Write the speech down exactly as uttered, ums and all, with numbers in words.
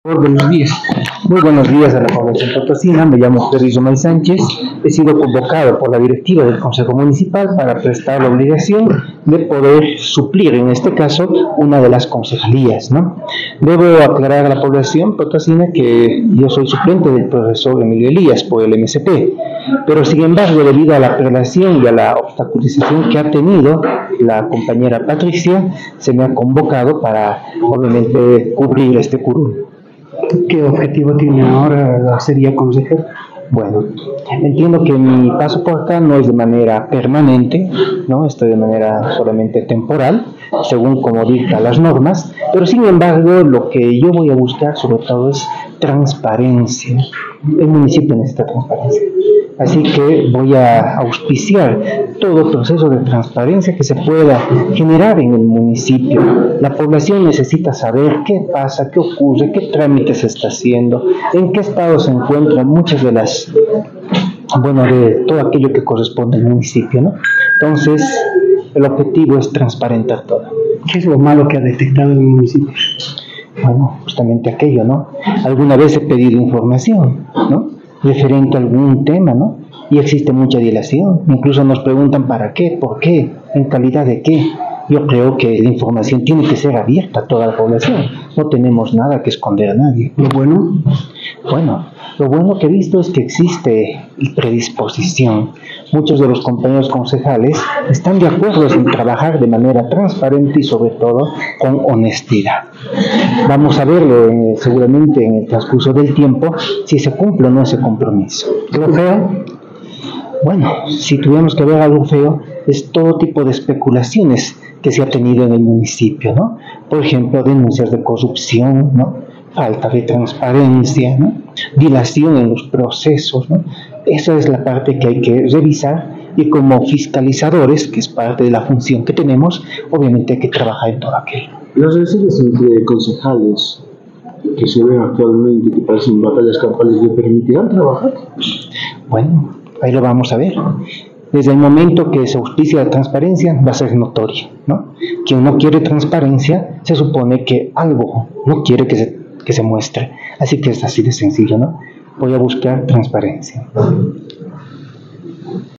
Buenos días. Muy buenos días a la población potosina. Me llamo Pedro Ismael Sánchez. He sido convocado por la directiva del Consejo Municipal para prestar la obligación de poder suplir, en este caso, una de las concejalías, ¿no? Debo aclarar a la población potosina que yo soy suplente del profesor Emilio Elías por el M S P, pero sin embargo, debido a la prelación y a la obstaculización que ha tenido la compañera Patricia, se me ha convocado para, obviamente, cubrir este curul. ¿Qué objetivo tiene ahora la serie consejero? Bueno, entiendo que mi paso por acá no es de manera permanente, ¿no? Estoy de manera solamente temporal, según como dictan las normas, pero sin embargo lo que yo voy a buscar sobre todo es transparencia. El municipio necesita transparencia. Así que voy a auspiciar todo proceso de transparencia que se pueda generar en el municipio. La población necesita saber qué pasa, qué ocurre, qué trámite se está haciendo, en qué estado se encuentran muchas de las, bueno, de todo aquello que corresponde al municipio, ¿no? Entonces, el objetivo es transparentar todo. ¿Qué es lo malo que ha detectado el municipio? Bueno, justamente aquello, ¿no? Alguna vez he pedido información, ¿no? Referente a algún tema, ¿no? Y existe mucha dilación. Incluso nos preguntan para qué, por qué, en calidad de qué. Yo creo que la información tiene que ser abierta a toda la población. No tenemos nada que esconder a nadie. ¿Lo bueno? Bueno, lo bueno que he visto es que existe predisposición. Muchos de los compañeros concejales están de acuerdo en trabajar de manera transparente y sobre todo con honestidad. Vamos a verlo eh, seguramente en el transcurso del tiempo si se cumple o no ese compromiso. ¿Lo feo? Bueno, si tuviéramos que ver algo feo, es todo tipo de especulaciones que se ha tenido en el municipio, ¿no? Por ejemplo, denuncias de corrupción, ¿no? Falta de transparencia, ¿no? Dilación en los procesos, ¿no? Esa es la parte que hay que revisar y como fiscalizadores, que es parte de la función que tenemos, obviamente hay que trabajar en todo aquello. Las rencillas entre concejales que se ven actualmente, que parecen batallas campales, ¿le permitirán trabajar? Bueno, ahí lo vamos a ver. Desde el momento que se auspicia la transparencia va a ser notorio, ¿no? Quien no quiere transparencia se supone que algo no quiere que se, que se muestre. Así que es así de sencillo, ¿no? Voy a buscar transparencia.